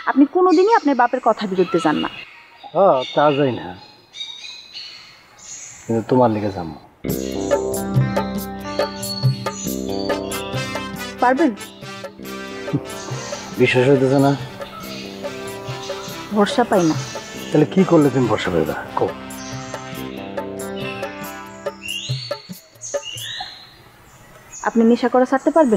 আপনি কোনোদিনই আপনার বাপের কথা বিরুদ্ধে যান না। হ্যাঁ তা যাই না, কিন্তু তোমার লিগে যাবো। পারবেন? বিশ্বাস হইতেছে না? ভরসা পাই না। তাহলে কি করলে তুমি ভরসা পাইবা? কও। আপনি নেশা করা ছাড়তে পারবেন?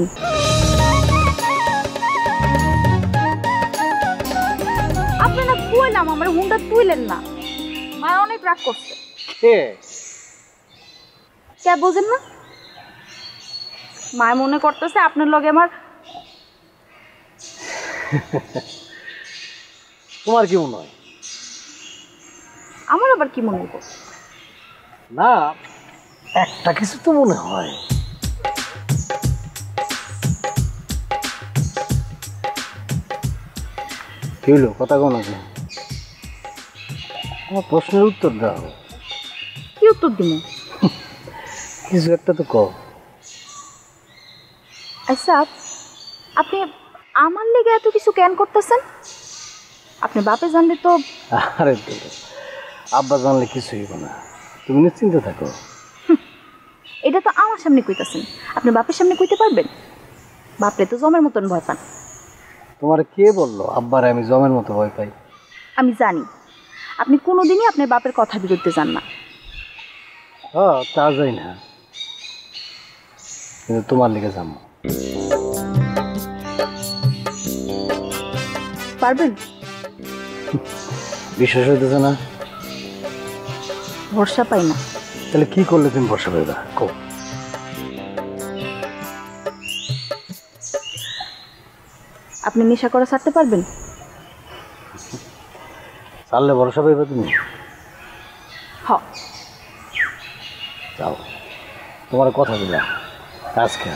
আপনারা কইলাম আমার হুন্ডা তুইলেন না, মায়ের অনেক রাগ করছে। কে বোঝেন না? মায় মনে করতেছে আপনার লগে আমার। তোমার কি মনে হয়? আমার আবার কি মনে হইব? না, একটা কিছু তো মনে হয়। কি হলো, কথা কোন আছে? আমার প্রশ্নের উত্তর দাও। কি উত্তর দিব? কিছু একটা তো কও। আচ্ছা, আপনি আমার লেগে এত কিছু কেন করতেছেন? আপনি বাপে জানলে তো। আরে আব্বা জানলে কিছু হইব না, তুমি নিশ্চিন্ত থাকো। এটা তো আমার সামনে কইতাছেন, আপনি বাপের সামনে কইতে পারবেন? বাপরে তো জমের মতন ভয় পান। তোমার কে বললো আব্বারে আমি জমের মতো ভয় পাই? আমি জানি আপনি কোনোদিনই আপনার বাপের কথা বিরুদ্ধে যান না। হ্যাঁ তা যাই না, কিন্তু তোমার লিগে যাবো। পারবেন? বিশ্বাস হইতেছে না? ভরসা পাই না। তাহলে কি করলে তুমি ভরসা পাইবা? কও। আপনি নেশা করা ছাড়তে পারবেন? ছাড়লে ভরসা পাইবা তুমি? হ। যাও, তোমার কথা দিলাম আজকে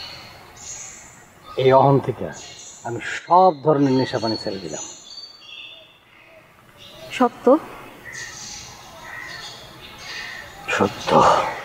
এই অহন থেকে আমি সব ধরনের নেশা পানি ছেড়ে দিলাম। সত্য? সত্য।